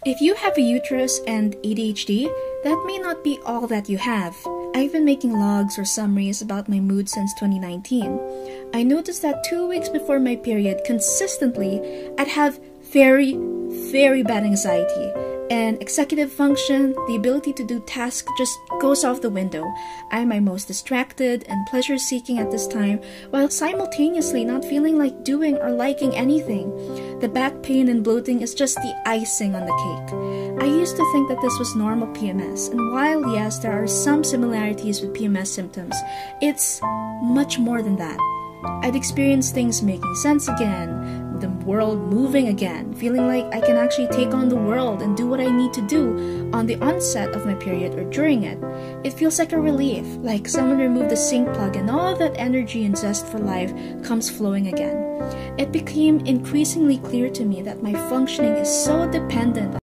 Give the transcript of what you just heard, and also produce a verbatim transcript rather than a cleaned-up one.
If you have a uterus and A D H D, that may not be all that you have. I've been making logs or summaries about my mood since twenty nineteen. I noticed that two weeks before my period, consistently, I'd have very, very bad anxiety. And executive function, the ability to do tasks just goes off the window. I'm my most distracted and pleasure-seeking at this time, while simultaneously not feeling like doing or liking anything. The back pain and bloating is just the icing on the cake. I used to think that this was normal P M S, and while yes, there are some similarities with P M S symptoms, it's much more than that. I'd experienced things making sense again, the world moving again, feeling like I can actually take on the world and do what I need to do on the onset of my period or during it. It feels like a relief, like someone removed the sink plug and all that energy and zest for life comes flowing again. It became increasingly clear to me that my functioning is so dependent